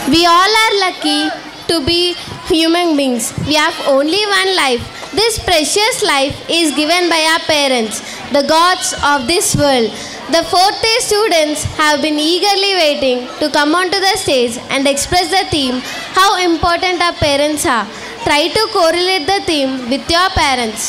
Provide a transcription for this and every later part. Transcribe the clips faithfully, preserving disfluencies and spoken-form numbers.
We all are lucky to be human beings. We have only one life. This precious life is given by our parents, the gods of this world. The fourth year students have been eagerly waiting to come onto the stage and express the theme, how important our parents are. Try to correlate the theme with your parents.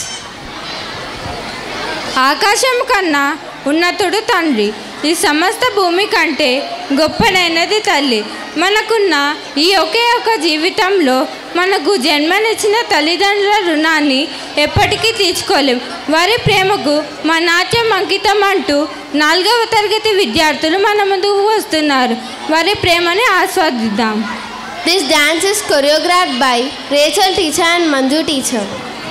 ఆకాశం కన్నా ఉన్నతుడు తండ్రి, ఈ సమస్త భూమి కంటే గొప్పనైనది తల్లి. మనకున్న ఈ ఒకే ఒక జీవితంలో మనకు జన్మనిచ్చిన తల్లిదండ్రుల రుణాన్ని ఎప్పటికీ తీర్చుకోలేం. వారి ప్రేమకు మా నాట్యం అంకితం అంటూ నాలుగవ తరగతి విద్యార్థులు మన ముందుకు వస్తున్నారు. వారి ప్రేమని ఆస్వాదిద్దాం. This dance is choreographed by Rachel teacher and Manju teacher.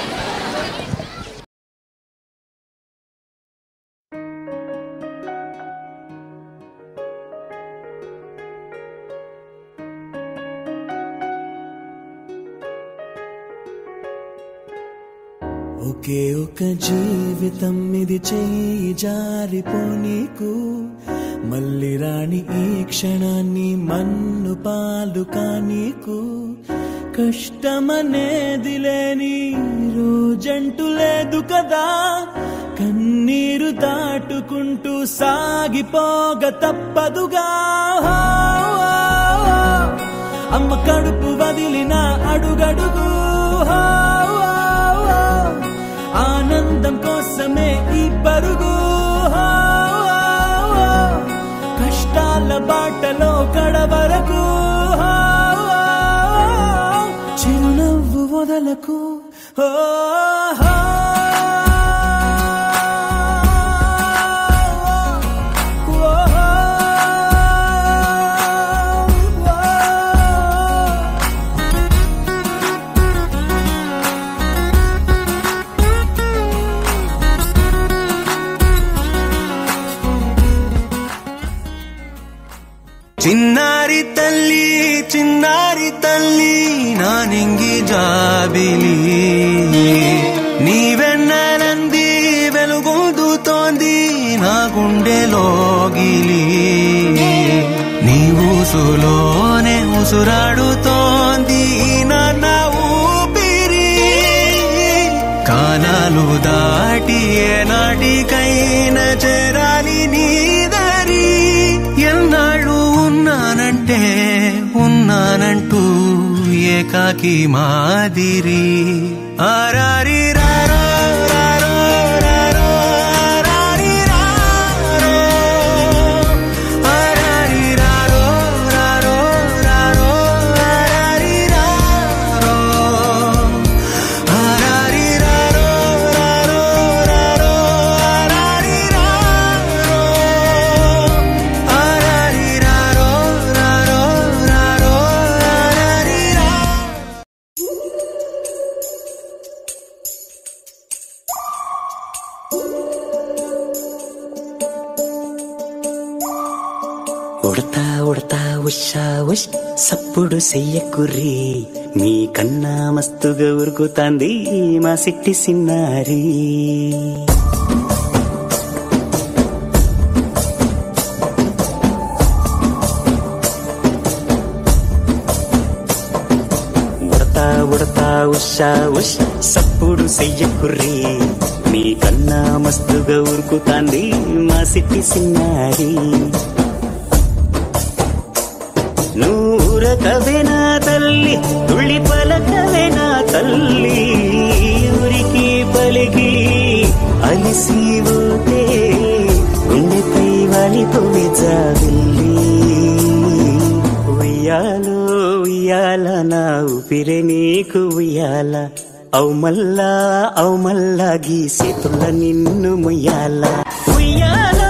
ఒకే ఒక జీవితం ఇది చేయి జారిపోనీకు, మళ్ళీ రాణి ఈ క్షణాన్ని మన్ను పాలు కానీకు. కష్టమనేది లేని రోజంటూ లేదు కదా, కన్నీరు దాటుకుంటూ సాగిపోగ తప్పదుగా. అమ్మ కడుపు వదిలిన అడుగడుగు ఆనందం కోసమే ఈ పరుగు. కష్టాల బాటలో కడవరకు చిరునవ్వు వదలకు. చిన్నారి తల్లి చిన్నారి తల్లి నా నింగి జాబిలి, నీవెన్నెలంది వెలుగొందుతోంది నా గుండెలోగిలి. నీ ఊసులోనే ఉసురాడుతోంది నాన్న ఊపిరి, కాలాలు దాటి ఏనాటికైనా చేరాలి నీ దారి. ఎన్నాళ్ళు ఉన్నానంటే ఉన్నానంటూ ఏకాకి మాదిరి. ఆరారి రారో రారో రారో ఆరారి రారో ఆరారి రారో రారో రారో ఆరారి రారో ఆరారి రారో రారో రారో ఆరారి రారో ఆరారి రారో రారో రారో ఆరారి రారో. ఉడతా ఉడతా ఉషా ఉష్ సప్పుడు చెయ్యకుర్రి, మీ కన్నా మస్తుగా ఉరుకుతాంది మా సిట్టి సిన్నారి. ఉడతా ఉడతా ఉషా ఉష్ సప్పుడు చెయ్యకుర్రి, మీ కన్నా మస్తుగా ఉరుకుతాంది మా సిట్టి సిన్నారి. నూరకవేనా తల్లి తుళ్ళి పలకవేనా తల్లి, ఊరికి పలికి అలిసిపోతే గుండెపై వాలిపోవే జాబిల్లి. ఉయ్యాలో ఉయ్యాల నా ఊపిరే నీకు ఉయ్యాల, అవు మల్లా అవు మల్లా గీసేతుల్ల నిన్ను ముయ్యాల. ఉయ్యాల